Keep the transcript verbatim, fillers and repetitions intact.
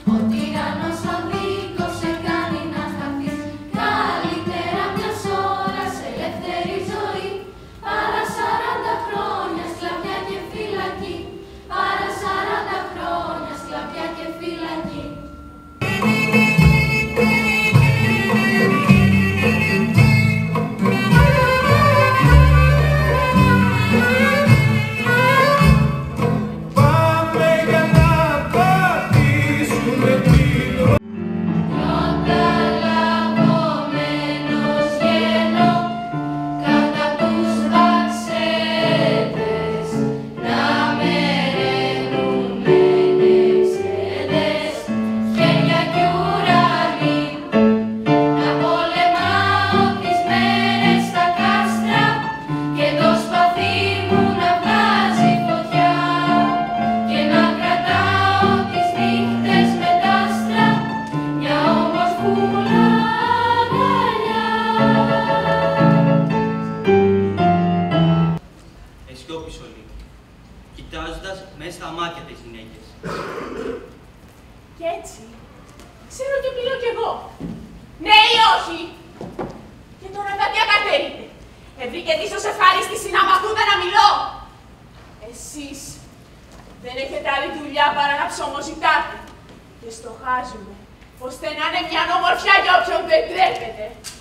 κοιτάζοντας μέσα στα μάτια της γυναίκες. Κι έτσι, ξέρω τι μιλώ κι εγώ. Ναι ή όχι. Και τώρα τα τι ακατέρετε. Ευρήκε ίσως ευχαρίστηση να μ' ακούτε να μιλώ. Εσείς δεν έχετε άλλη δουλειά παρά να ψωμοζητάτε. Και στοχάζουμε ώστε να είναι μια ομορφιά για όποιον δεν τρέπεται.